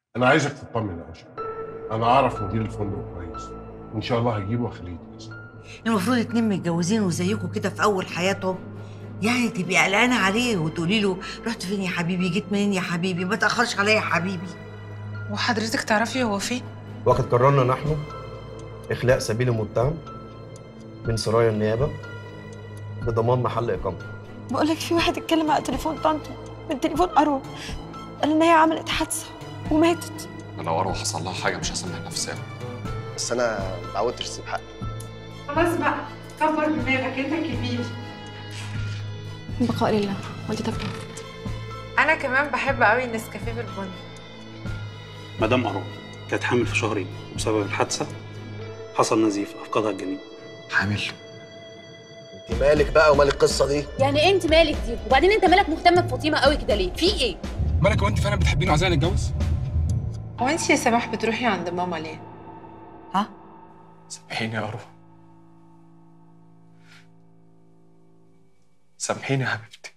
انا عايزك تطمن يا اشرف. انا اعرف مدير الفندق كويس، وان شاء الله هجيبه واخليه يتنسى. المفروض اتنين متجوزين وزيكوا كده في اول حياتهم، يعني تبقي قلقانه عليه وتقولي له رحت فين يا حبيبي، جيت منين يا حبيبي، ما تاخرش عليا يا حبيبي. وحضرتك تعرفي هو فين؟ وقد قررنا نحن إخلاء سبيل المتهم من سرايا النيابة لضمان محل إقامته. بقول لك في واحد اتكلم على تليفون طنط من تليفون أروى، قال إن هي عملت حادثة وماتت. لو اروح حصل لها حاجه مش هسامح نفسي. بس انا متعود ترسم حقي. خلاص بقى، كبر دماغك، انت كبير. بقاء لله، والدتك راحت. انا كمان بحب قوي النسكافيه بالبن. مدام أروى كانت حامل في شهرين، وبسبب الحادثة حصل نزيف أفقدها الجنين. حامل؟ انت مالك بقى ومال القصه دي؟ يعني ايه انت مالك دي؟ وبعدين انت مالك مهتم بفاطمه قوي كده ليه؟ في ايه؟ مالك، هو انت فعلا بتحبيني وعايزاني نتجوز؟ هو انت يا سماح بتروحي عند ماما ليه؟ ها؟ سامحيني يا أروى، سامحيني يا حبيبتي.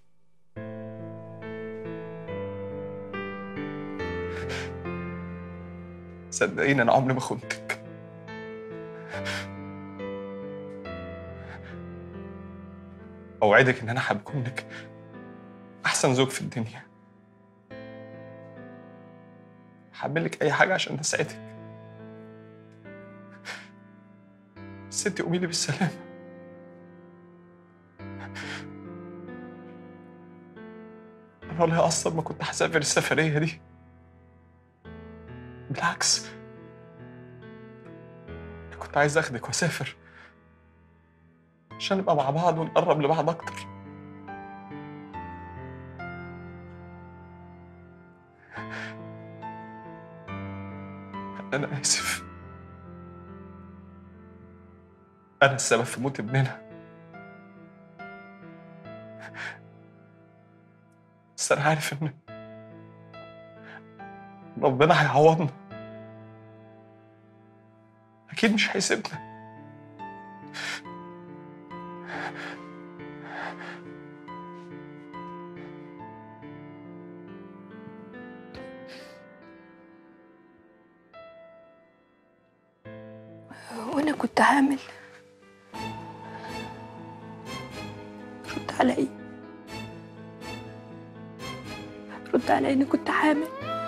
صدقيني انا عمري ما خنتك. اوعدك ان انا هكون لك احسن زوج في الدنيا، هعمل لك اي حاجه عشان اسعدك، بس انت قومي لي بالسلامه. انا ولا اصلا ما كنت هسافر السفريه دي، بالعكس أنا كنت عايز اخدك واسافر عشان نبقى مع بعض ونقرب لبعض اكتر. انا اسف، انا السبب في موت ابننا، بس انا عارف ان ربنا هيعوضنا، اكيد مش هيسيبنا. وأنا كنت حامل. رد علي، رد علي، إني كنت حامل.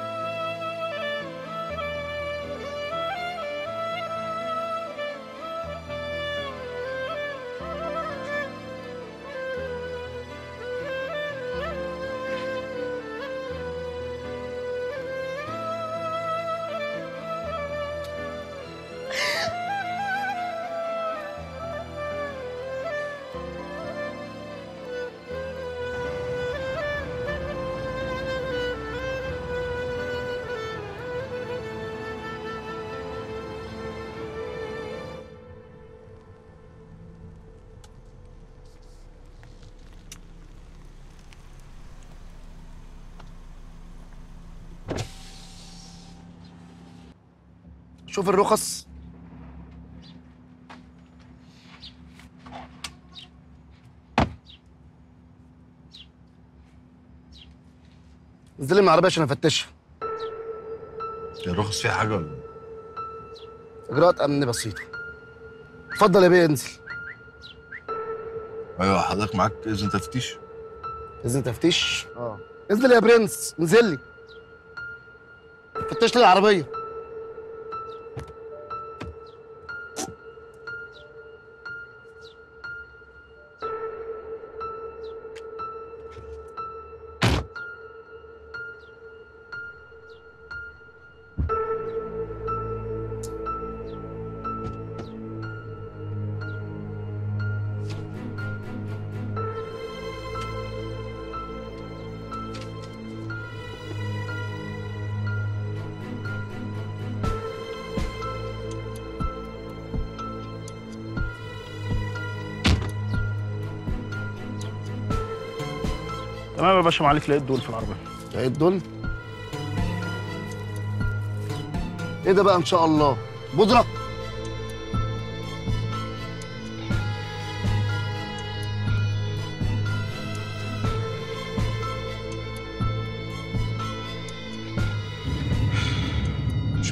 شوف الرخص. انزلي من العربيه عشان افتشها. الرخص فيها حاجه ولا إيه؟ اجراءات امن بسيطه. اتفضل يا بيه انزل. ايوه حضرتك معاك اذن تفتيش؟ اذن تفتيش؟ انزل يا برنس، انزل لي. فتش لي العربيه. تمام يا باشا، معاك لقيت دول في العربية. لقيت دول؟ ايه ده بقى ان شاء الله؟ بودرة؟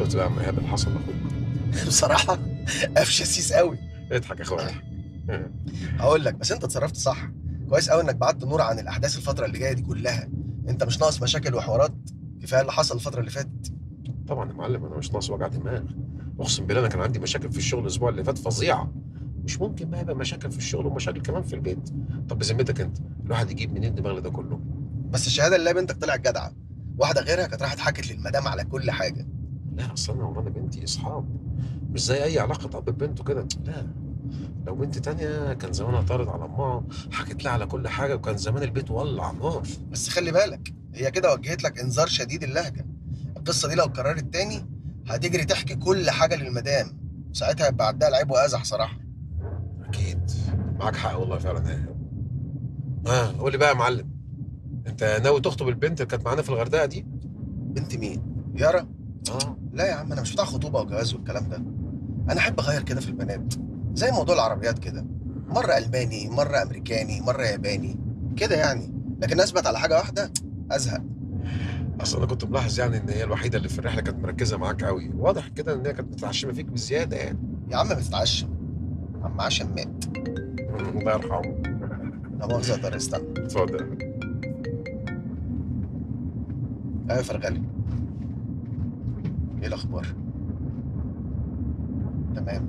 شفت بقى يا عم ايهاب اللي حصل لاخوك؟ بصراحه قفش سيس قوي. اضحك يا اخويا اضحك. هقول لك بس انت اتصرفت صح. كويس قوي انك بعت نور عن الاحداث الفتره اللي جايه دي كلها. انت مش ناقص مشاكل وحوارات، كفايه اللي حصل الفتره اللي فاتت. طبعا يا معلم انا مش ناقص وجع دماغ. اقسم بالله انا كان عندي مشاكل في الشغل الاسبوع اللي فات فظيعه. مش ممكن بقى يبقى مشاكل في الشغل ومشاكل كمان في البيت. طب بذمتك انت الواحد يجيب منين الدماغ ده كله؟ بس الشهاده اللي بنتك طلعت جدعه. واحده غيرها كانت راحت حكت للمدام على كل حاجه. لا اصل انا وماما بنتي اصحاب، مش زي اي علاقه اب ببنته كده. لا لو بنت تانية كان زمانها طارت على امها، حكت لها على كل حاجه، وكان زمان البيت ولع نار. بس خلي بالك هي كده وجهت لك انذار شديد اللهجه. القصه دي لو اتكررت تاني هتجري تحكي كل حاجه للمدام، ساعتها هيبقى عدها العيب وازح صراحه. اكيد معاك حق والله فعلا ايه. قول لي بقى يا معلم، انت ناوي تخطب البنت اللي كانت معانا في الغردقه دي؟ بنت مين؟ يارا؟ اه لا يا عم انا مش بتاع خطوبه وجواز والكلام ده. انا احب اغير كده في البنات، زي موضوع العربيات كده، مره الماني مره امريكاني مره ياباني كده يعني، لكن اثبت على حاجه واحده ازهق. اصل انا كنت ملاحظ يعني ان هي الوحيده اللي في الرحله كانت مركزه معاك قوي، واضح كده ان هي كانت متعشمه فيك بزياده يعني. يا عم بتتعشم، عم عشم مات. الله يرحمه. لا مؤاخذه يا طارق استنى. اتفضل. ايوه يا فرغلي، ايه الاخبار؟ تمام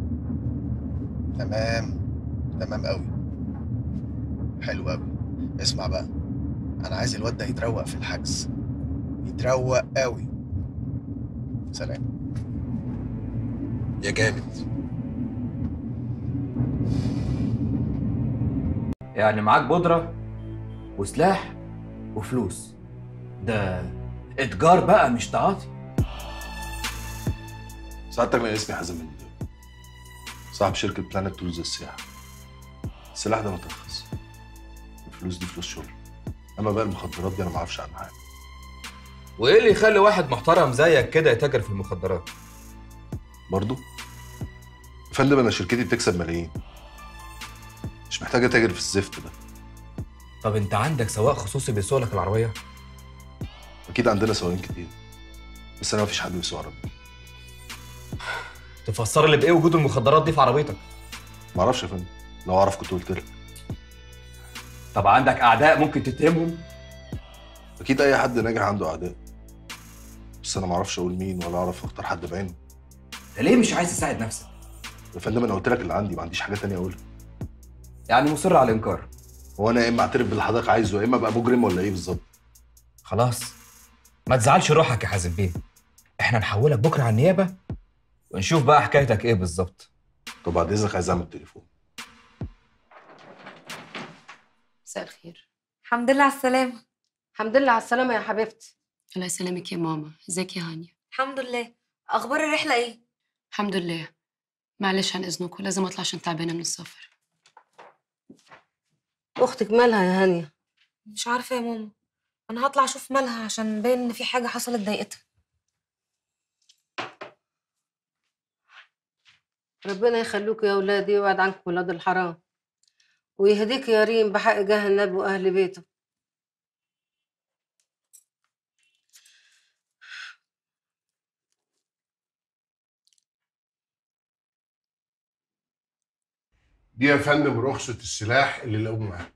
تمام قوي، حلو قوي. اسمع بقى، انا عايز الواد ده يتروق في الحجز، يتروق قوي. سلام يا جامد. يعني معاك بودرة وسلاح وفلوس، ده اتجار بقى مش تعاطي. سعادتك انا اسمي حازم المدير، صاحب شركة بلانت تولز السياحة. السلاح ده مترخص، الفلوس دي فلوس شغل، اما بقى المخدرات دي انا ما اعرفش عنها حاجة. وايه اللي يخلي واحد محترم زيك كده يتاجر في المخدرات؟ برضه؟ يا فندم انا شركتي بتكسب ملايين، مش محتاج اتاجر في الزفت ده. طب انت عندك سواق خصوصي بيسوق لك العربية؟ اكيد عندنا سواقين كتير، بس انا مفيش حد بيسوق عربية. تفسر لي بايه وجود المخدرات دي في عربيتك؟ ما اعرفش يا فندم، لو اعرف كنت قلت لك. طب عندك اعداء ممكن تتهمهم؟ اكيد اي حد ناجح عنده اعداء، بس انا ما اعرفش اقول مين ولا اعرف اختار حد بعينه. انت ليه مش عايز تساعد نفسك؟ يا فندم انا قلت لك اللي عندي، ما عنديش حاجه تانية اقولها. يعني مصر على الانكار؟ هو انا يا اما اعترف باللي حضرتك عايزه يا اما ابقى مجرم ولا ايه بالظبط؟ خلاص ما تزعلش روحك يا حازم بيه، احنا نحولك بكره على النيابه ونشوف بقى حكايتك ايه بالظبط. طب بعد اذنك عايز اعمل تليفون. مساء الخير. الحمد لله على السلامة. الحمد لله على السلامة يا حبيبتي. الله يسلمك يا ماما، ازيك يا هانيا؟ الحمد لله. أخبار الرحلة إيه؟ الحمد لله. معلش عن إذنكم لازم أطلع عشان تعبانة من السفر. أختك مالها يا هانيا؟ مش عارفة يا ماما، أنا هطلع أشوف مالها عشان باين إن في حاجة حصلت ضايقتها. ربنا يخلوك يا ولادي ويبعد عنكم ولاد الحرام ويهديك يا ريم بحق جاه النبي وأهل بيته. دي يا فندم رخصة السلاح اللي لقوه معاه.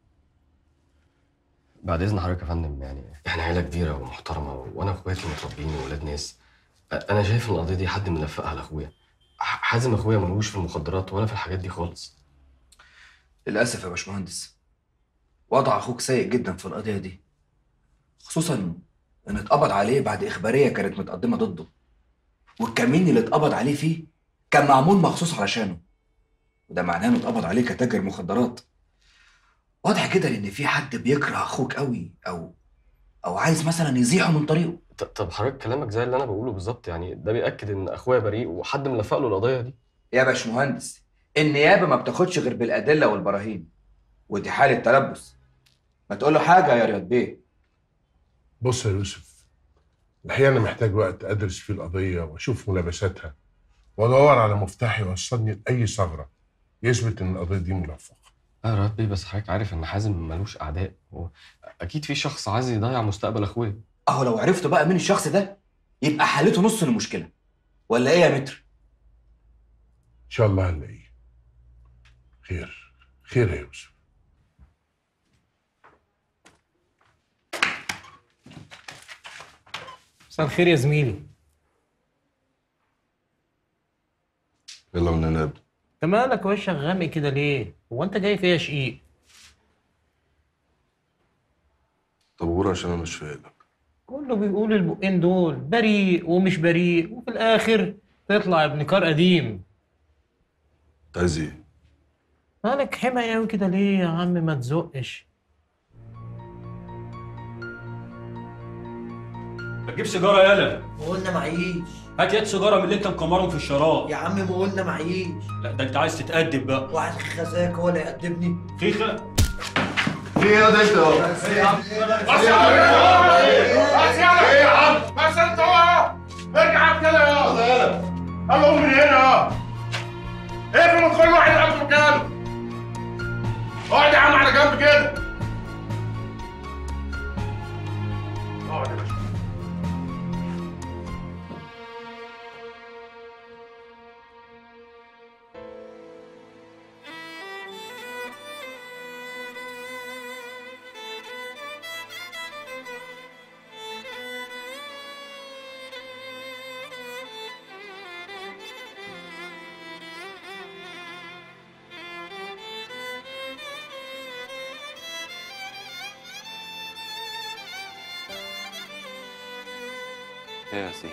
بعد اذن حضرتك يا فندم، يعني احنا عيله كبيره ومحترمه وانا اخواتي متربيين وولاد ناس. انا شايف ان القضيه دي حد ملفقها لاخويا. حازم اخويا ملوش في المخدرات ولا في الحاجات دي خالص. للاسف يا باشمهندس، وضع اخوك سيء جدا في القضيه دي، خصوصا ان اتقبض عليه بعد اخباريه كانت متقدمه ضده، والكمين اللي اتقبض عليه فيه كان معمول مخصوص علشانه، وده معناه انه اتقبض عليه كتاجر مخدرات. واضح كده ان في حد بيكره اخوك قوي او عايز مثلا يزيحه من طريقه. طب حضرتك كلامك زي اللي انا بقوله بالظبط، يعني ده بيأكد ان اخويا بريء وحد ملفق له القضيه دي. يا باشمهندس النيابه ما بتاخدش غير بالادله والبراهين، ودي حاله تلبس. ما تقول له حاجه يا رياض بيه. بص يا يوسف، الحقيقه انا محتاج وقت ادرس فيه القضيه واشوف ملابساتها وادور على مفتاح يوصلني لاي ثغره يثبت ان القضيه دي ملفقه. يا ربي بس حضرتك عارف ان حازم ملوش اعداء، هو اكيد في شخص عايز يضيع مستقبل اخويا. اهو لو عرفت بقى مين الشخص ده يبقى حلته نص المشكله، ولا ايه يا متر؟ ان شاء الله هنلاقيه. خير خير يا يوسف. مساء الخير يا زميلي. يلا من هنا. انت مالك وشك غامق كده ليه؟ هو انت جاي فيا شقيق؟ طب قول عشان انا مش فايقلك. كله بيقول البقين دول بريء ومش بريء، وفي الاخر تطلع ابن كار قديم. انت عايز ايه؟ مالك حمى قوي كده ليه يا عم؟ ما تزقش. ما تجيب سيجاره يالا. ما قلنا معيش. هات يد سيجاره من اللي انت مكمرهم في الشراب. يا عم ما قلنا معيش. لا ده انت عايز تتأدب بقى. واحد خزاك هو اللي يقدمني. خيخه. في ايه يا ده انت اهو؟ بس يا عم بس يا عم بس انت اهو. ارجع كده يا يلا قوم من هنا. اقفل من كل واحد يقعد مكانه. اقعد يا عم على جنب كده. اقعد يا باشا. ايه يا ياسين؟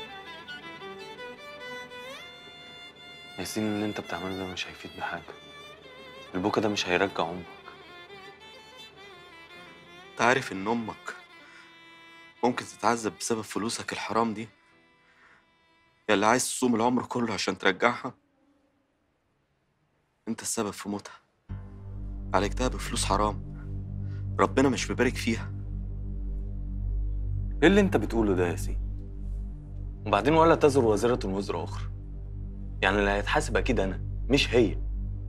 ياسين اللي انت بتعمله ده مش هيفيد بحاجة. البكا ده مش هيرجع عمرك. انت عارف ان امك ممكن تتعذب بسبب فلوسك الحرام دي؟ يا اللي عايز تصوم العمر كله عشان ترجعها، انت السبب في موتها. عالجتها بفلوس حرام ربنا مش مبارك فيها. ايه اللي انت بتقوله ده يا ياسين؟ وبعدين ولا تزر وازرة وزر اخرى. يعني اللي هيتحاسب اكيد انا مش هي.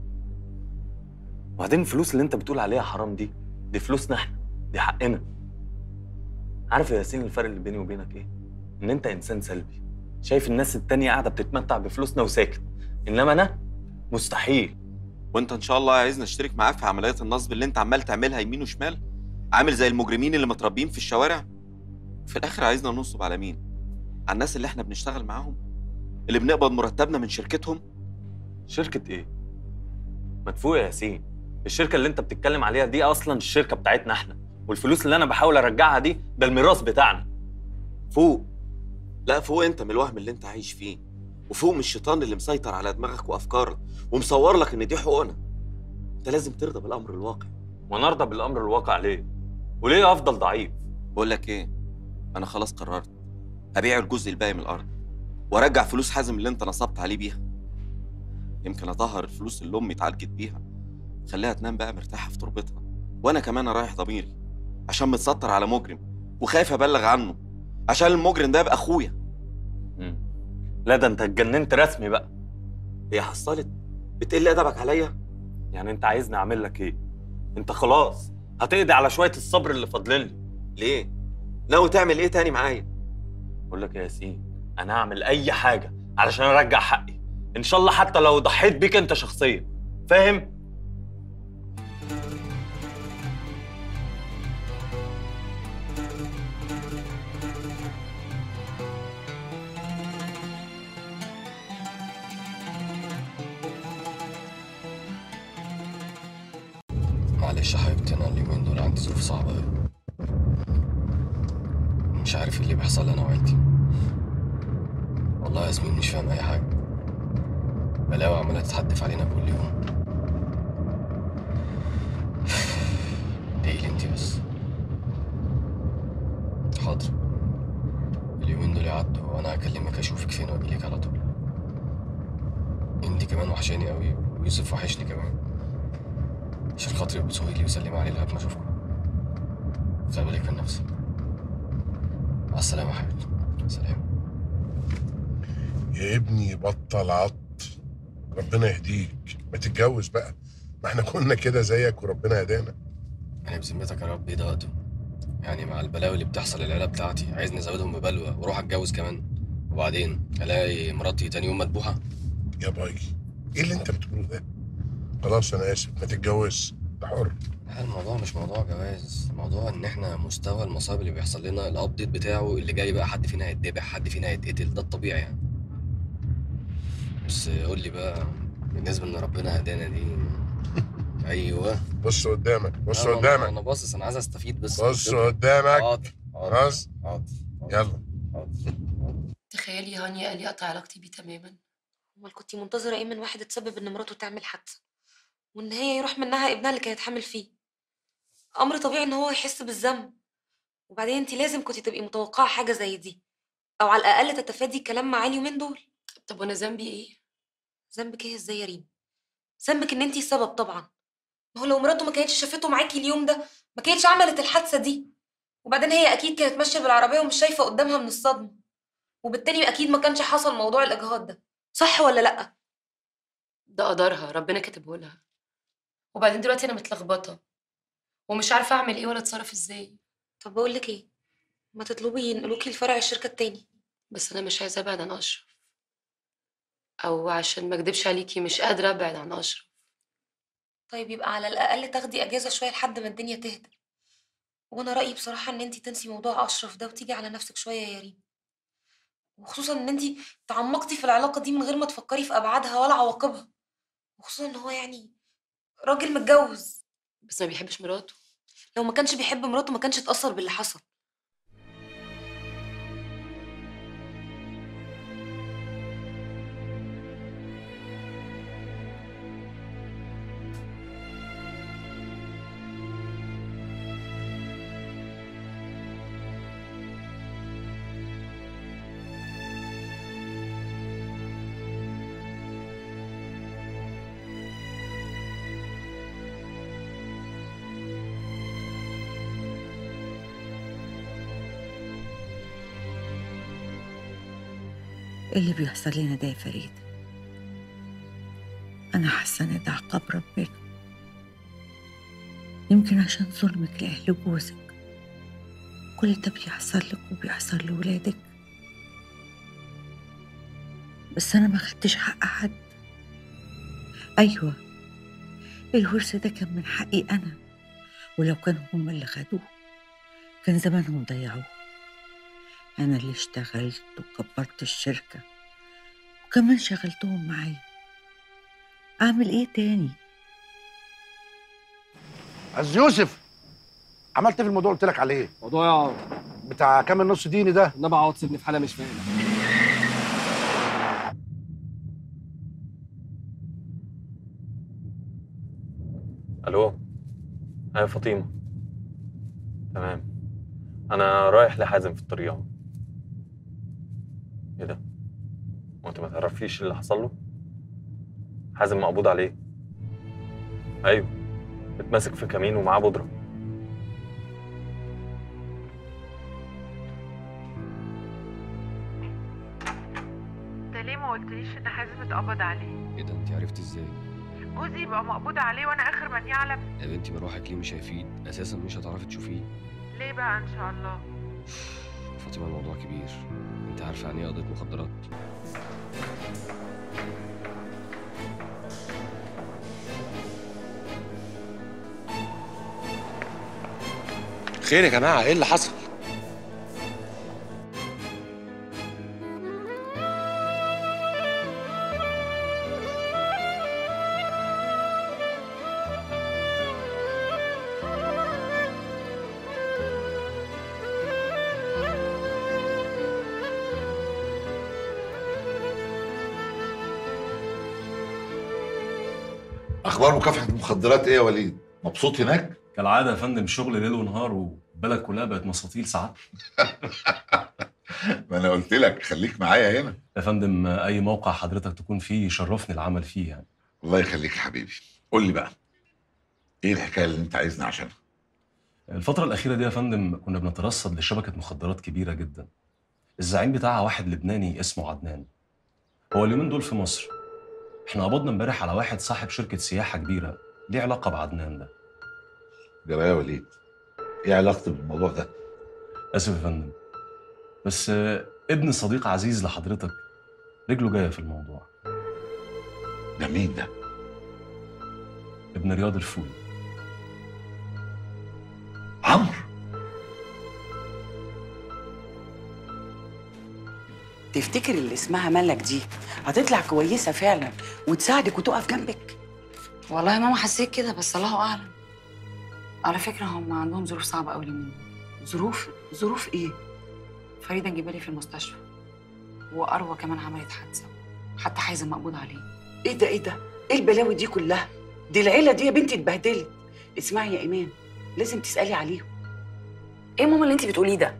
وبعدين الفلوس اللي انت بتقول عليها حرام دي فلوسنا احنا، دي حقنا. عارف يا ياسين الفرق اللي بيني وبينك ايه؟ ان انت انسان سلبي، شايف الناس التانية قاعدة بتتمتع بفلوسنا وساكت، انما انا مستحيل. وانت ان شاء الله عايزني اشترك معاك في عمليات النصب اللي انت عمال تعملها يمين وشمال، عامل زي المجرمين اللي متربيين في الشوارع. في الاخر عايزنا ننصب على مين؟ على الناس اللي احنا بنشتغل معاهم، اللي بنقبض مرتبنا من شركتهم. شركة ايه؟ ما تفوق يا ياسين. الشركة اللي انت بتتكلم عليها دي اصلا الشركة بتاعتنا احنا، والفلوس اللي انا بحاول ارجعها دي ده الميراث بتاعنا. فوق. لا فوق انت من الوهم اللي انت عايش فيه، وفوق من الشيطان اللي مسيطر على دماغك وافكارك ومصور لك ان دي حقوقنا. انت لازم ترضى بالامر الواقع. وانا ارضى بالامر الواقع ليه؟ وليه افضل ضعيف؟ بقول لك ايه، انا خلاص قررت ابيع الجزء الباقي من الارض وارجع فلوس حازم اللي انت نصبت عليه بيها. يمكن اطهر الفلوس اللي امي اتعالجت بيها، خليها تنام بقى مرتاحه في تربتها. وانا كمان رايح ضميري عشان متستر على مجرم وخايف ابلغ عنه، عشان المجرم ده يبقى اخويا. لا ده انت اتجننت رسمي بقى. هي حصلت بتقل ادبك عليا؟ يعني انت عايزني اعمل لك ايه؟ انت خلاص هتقضي على شويه الصبر اللي فاضلين لي. ليه؟ ناوي تعمل ايه تاني معايا؟ بقول لك يا ياسين، انا هعمل اي حاجه علشان ارجع حقي، ان شاء الله حتى لو ضحيت بيك انت شخصيا، فاهم؟ معلش يا حبيبتي، انا اليومين دول عندي ظروف صعبه قوي. مش عارف ايه اللي بيحصل لي انا وعيلتي. والله يا ياسمين مش فاهم اي حاجه. بلاوي عماله تتحدف علينا كل يوم. ادعيلي انتي بس. حاضر. اليومين دول يعدوا وانا هكلمك اشوفك فين واجيلك على طول. انتي كمان وحشاني قوي، ويوسف وحشني كمان. عشان خاطري ابوسوا لي وسلمي عليه لغايه ما اشوفكم. خلي بالك من نفسك. مع السلامه يا حبيبتي. سلام. يا ابني بطل عط، ربنا يهديك، ما تتجوز بقى، ما احنا كنا كده زيك وربنا هدانا. يعني بذمتك يا رب ايه ده وقته؟ يعني مع البلاوي اللي بتحصل للعيله بتاعتي عايز نزودهم ببلوه واروح اتجوز كمان، وبعدين الاقي مراتي تاني يوم مذبوحه؟ يا باي، ايه اللي انت بتقوله ده؟ خلاص انا اسف، ما تتجوزش، انت حر. لا الموضوع مش موضوع جواز، الموضوع ان احنا مستوى المصايب اللي بيحصل لنا الابديت بتاعه اللي جاي بقى، حد فينا هيتذبح، حد فينا هيتقتل، ده الطبيعي يعني. بس قول لي بقى بالنسبه ان ربنا هدانا دي. ايوه بص قدامك، بص لا، قدامك. انا باصص، انا عايز استفيد بس. بص قدامك. حاضر خلاص حاضر يلا. تخيلي هانيا قال لي اقطع علاقتي بيه تماما. امال كنتي منتظره ايه من واحد اتسبب ان مراته تعمل حادثه وان هي يروح منها ابنها اللي كانت حامل فيه؟ امر طبيعي ان هو يحس بالذنب. وبعدين انت لازم كنتي تبقي متوقعه حاجه زي دي، او على الاقل تتفادي الكلام معاه اليومين دول. طب وانا ذنبي ايه؟ ذنبك ايه ازاي يا ريم؟ ذنبك ان انت السبب طبعا. ما هو لو مراته ما كانتش شافته معاكي اليوم ده ما كانتش عملت الحادثه دي. وبعدين هي اكيد كانت ماشيه بالعربيه ومش شايفه قدامها من الصدمه، وبالتالي اكيد ما كانش حصل موضوع الاجهاض ده، صح ولا لا؟ ده قدرها، ربنا كاتبه لها. وبعدين دلوقتي انا متلخبطه ومش عارفه اعمل ايه ولا اتصرف ازاي. طب بقول لك ايه، ما تطلبي ينقلوكي لفرع الشركه التاني. بس انا مش عايزه ابعد عن اشرف، او عشان ما اكدبش عليكي مش قادره ابعد عن اشرف. طيب يبقى على الاقل تاخدي اجازه شويه لحد ما الدنيا تهدى. وانا رايي بصراحه ان انت تنسي موضوع اشرف ده وتيجي على نفسك شويه يا ريم، وخصوصا ان انت تعمقتي في العلاقه دي من غير ما تفكري في ابعادها ولا عواقبها، وخصوصا ان هو يعني راجل متجوز. بس ما بيحبش مراته. لو ما كانش بيحب مراته ما كانش اتاثر باللي حصل. ايه اللي بيحصل لنا ده يا فريد؟ انا حاسه ان ده عقاب ربنا، يمكن عشان ظلمك لاهل جوزك كل ده بيحصل لك وبيحصل لولادك. بس انا ما خدتش حق حد. ايوه الورث ده كان من حقي انا، ولو كانوا هم اللي خدوه كان زمانهم ضيعوه. أنا اللي اشتغلت وكبرت الشركة وكمان شغلتهم معايا، أعمل إيه تاني؟ عز يوسف، عملت ايه في الموضوع اللي قلت لك عليه؟ موضوع يا بتاع كام النص ديني ده؟ النبي عوض سيبني في حاله مش فاهم. الو. ايوه فاطمه. تمام، انا رايح لحازم في الطريق اهو. ايه ده؟ وانت ما تعرفيش اللي حصل له؟ حازم مقبوض عليه. ايوه اتمسك في كمين ومعاه بودره. انت ليه ما قلتليش ان حازم اتقبض عليه؟ ايه ده انت عرفتي ازاي؟ جوزي يبقى مقبوض عليه وانا اخر من يعلم. يا بنتي مروحك ليه مش هيفيد، اساسا مش هتعرفي تشوفيه. ليه بقى ان شاء الله؟ فاطمه الموضوع كبير، انت عارفه يعني ايه قضيه مخدرات؟ خير يا جماعه، ايه اللي حصل؟ اخبار مكافحه المخدرات ايه يا وليد؟ مبسوط هناك؟ كالعاده يا فندم، شغل ليل ونهار والبلد كلها بقت مساطيل ساعات. ما انا قلت لك خليك معايا هنا يا فندم، اي موقع حضرتك تكون فيه يشرفني العمل فيه يعني. الله يخليك يا حبيبي. قول لي بقى ايه الحكايه اللي انت عايزني عشانها؟ الفترة الأخيرة دي يا فندم كنا بنترصد لشبكة مخدرات كبيرة جدا. الزعيم بتاعها واحد لبناني اسمه عدنان. هو اليومين دول في مصر. احنا قبضنا امبارح على واحد صاحب شركة سياحة كبيرة ليه علاقة بعدنان ده. جرى يا وليد، ايه علاقتي بالموضوع ده؟ اسف يا فندم، بس ابن صديق عزيز لحضرتك رجله جايه في الموضوع. ده مين ده؟ ابن رياض الفولي. عمرو؟ تفتكر اللي اسمها ملك دي هتطلع كويسه فعلا وتساعدك وتقف جنبك؟ والله يا ماما حسيت كده، بس الله اعلم. على فكره هم عندهم ظروف صعبه قوي اليومين دول. ظروف ايه؟ فريده جبالي في المستشفى، واروى كمان عملت حادثه، حتى حازم مقبوض عليه. ايه ده؟ ايه البلاوي دي كلها؟ دي العيله دي يا بنتي اتبهدلت. اسمعي يا ايمان، لازم تسالي عليهم. ايه ماما اللي انت بتقوليه ده؟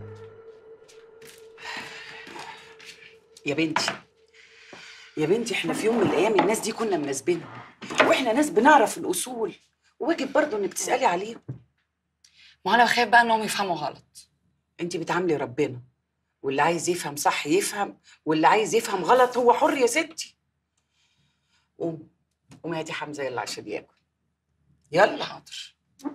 يا بنتي احنا في يوم من الايام الناس دي كنا مناسبينهم، واحنا ناس بنعرف الاصول، وواجب برضه انك تسالي عليهم. ما انا بخاف بقى انهم يفهموا غلط. انت بتعاملي ربنا، واللي عايز يفهم صح يفهم، واللي عايز يفهم غلط هو حر يا ستي. قومي هاتي حمزه يلا عشان ياكل. يلا. حاضر.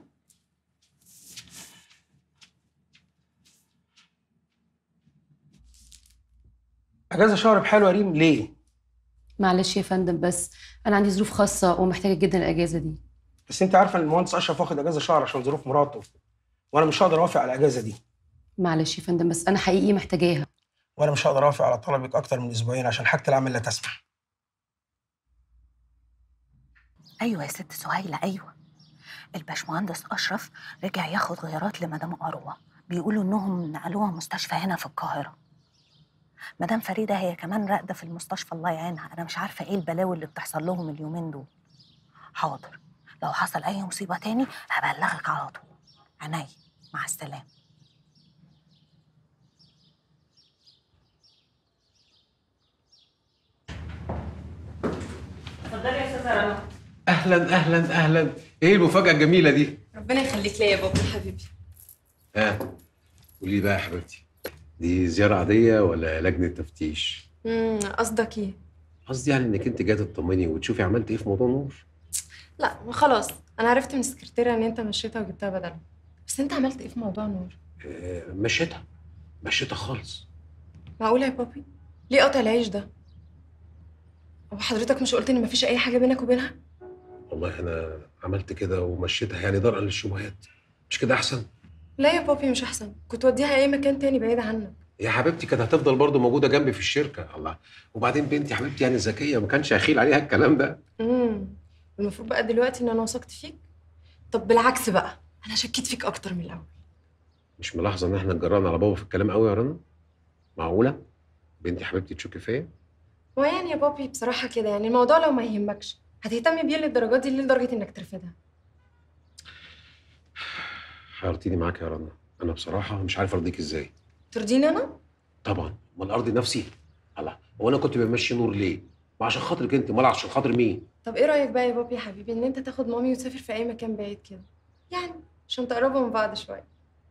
اجازه شهر بحاله يا ريم ليه؟ معلش يا فندم، بس انا عندي ظروف خاصه ومحتاجه جدا الاجازه دي. بس انت عارفه ان المهندس اشرف واخد اجازه شهر عشان ظروف مراته، وانا مش هقدر اوافق على الاجازه دي. معلش يا فندم، بس انا حقيقي محتاجاها. وانا مش هقدر اوافق على طلبك اكتر من اسبوعين عشان حاجه العمل لا تسمح. ايوه يا ست سهيله، ايوه. الباشمهندس اشرف رجع ياخد غيارات لمدام اروى، بيقولوا انهم نقلوها مستشفى هنا في القاهره. مدام فريده هي كمان راقده في المستشفى، الله يعينها. انا مش عارفه ايه البلاوي اللي بتحصل لهم اليومين دول. حاضر، لو حصل اي مصيبه تاني هبلغك على طول. عينيا، مع السلامه. اتفضلي يا استاذه رنا. اهلا اهلا اهلا، ايه المفاجاه الجميله دي؟ ربنا يخليك ليا يا بابا حبيبي. قولي بقى يا حبيبتي، دي زياره عاديه ولا لجنه تفتيش؟ قصدك ايه؟ قصدي يعني انك انت جايه تطمني وتشوفي عملت ايه في موضوع نور. لا خلاص، انا عرفت من السكرتيره ان انت مشيتها وجبتها بدلها. بس انت عملت ايه في موضوع نور؟ مشيتها خالص. معقوله يا بابي؟ ليه قطع العيش ده؟ هو حضرتك مش قلت ان مفيش اي حاجه بينك وبينها؟ والله انا عملت كده ومشيتها يعني درءا للشبهات. مش كده احسن؟ لا يا بابي مش احسن، كنت وديها اي مكان تاني بعيد عنك. يا حبيبتي كانت هتفضل برضه موجوده جنبي في الشركه. الله، وبعدين بنتي يا حبيبتي يعني ذكيه، ما كانش هيخيل عليها الكلام ده. المفروض بقى دلوقتي ان انا وثقت فيك؟ طب بالعكس بقى، انا شكيت فيك اكتر من الاول. مش ملاحظه ان احنا اتجرأنا على بابا في الكلام قوي يا رنا؟ معقوله بنتي يا حبيبتي تشكي فيا؟ هو يعني يا بابي بصراحه كده، يعني الموضوع لو ما يهمكش هتهتم بيه للدرجات دي، لدرجه انك ترفضها؟ حيرتيني معاك يا رنا، انا بصراحه مش عارف ارضيك ازاي. ترضيني انا؟ طبعا، امال ارضي نفسي؟ الله، هو انا كنت بمشي نور ليه؟ ما عشان خاطرك انت، امال عشان خاطر مين؟ طب ايه رايك بقى يا بابي يا حبيبي ان انت تاخد مامي وتسافر في اي مكان بعيد كده، يعني عشان تقربوا من بعض شويه.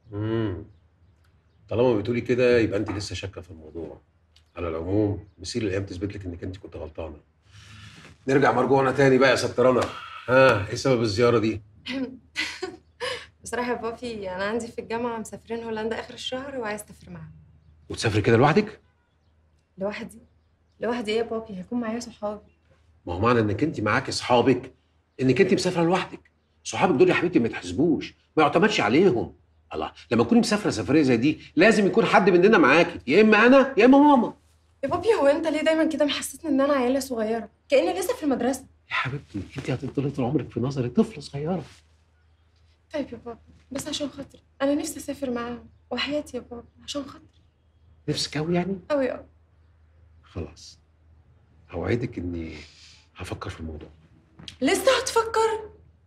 طالما بتقولي كده يبقى انت لسه شاكه في الموضوع. على العموم مسير الايام تثبت لك انك انت كنت غلطانه. نرجع مرجوعنا تاني بقى يا ست رنا. ايه سبب الزياره دي؟ بصراحه يا بابي انا عندي في الجامعه مسافرين هولندا اخر الشهر وعايز اسافر معاهم. وتسافري كده لوحدك؟ لوحدي ايه يا بابي؟ هيكون معايا صحابي. ما هو معنى انك انت معاكي اصحابك انك انت مسافره لوحدك. صحابك دول يا حبيبتي ما يتحسبوش، ما يعتمدش عليهم. الله، لما تكوني مسافره سفريه زي دي لازم يكون حد مننا معاكي، يا اما انا يا اما ماما. يا بابي هو انت ليه دايما كده محسسني ان انا عيله صغيره، كاني لسه في المدرسه؟ يا حبيبتي انت هتفضلي طول عمرك في نظري طفله صغيره. طيب يا بابا، بس عشان خاطري انا نفسي اسافر معاهم، وحياتي يا بابا عشان خاطري. نفسك قوي يعني؟ قوي. خلاص، اوعدك اني هفكر في الموضوع. لسه هتفكر؟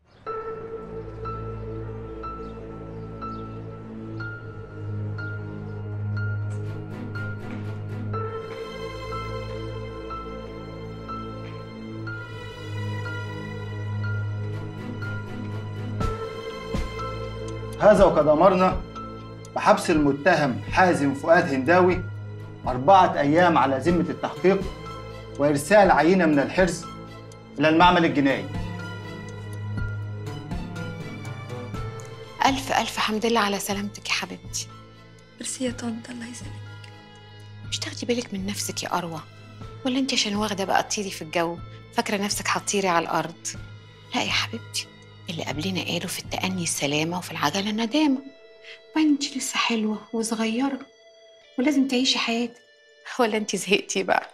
هذا وقد أمرنا بحبس المتهم حازم فؤاد هنداوي 4 أيام على ذمة التحقيق، وإرسال عينة من الحرز إلى المعمل الجنائي. ألف ألف حمد لله على سلامتك يا حبيبتي. ميرسي يا طنط، الله يسلمك. مش تاخدي بالك من نفسك يا أروى؟ ولا انت عشان واخدة بقى تطيري في الجو فاكرة نفسك هتطيري على الأرض؟ لا يا حبيبتي، اللي قبلنا قالوا في التأني السلامة وفي العجلة الندامة. وبعدين انت لسه حلوة وصغيرة ولازم تعيشي حياتك. ولا انت زهقتي بقى؟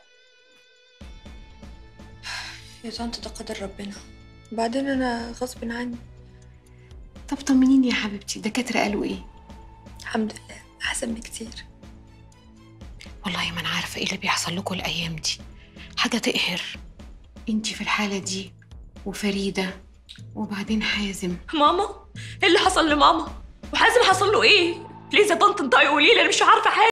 يا طنط ده قدر ربنا، وبعدين انا غصب عني. طب طمنيني يا حبيبتي، الدكاترة قالوا ايه؟ الحمد لله احسن بكتير. والله ما انا عارفة ايه اللي بيحصل لكم الأيام دي، حاجة تقهر. انت في الحالة دي وفريدة وبعدين حازم. ماما ايه اللي حصل لماما؟ وحازم حصل له ايه؟ بليز يا طنط انطقي قولي لي، انا مش عارفه حاجه.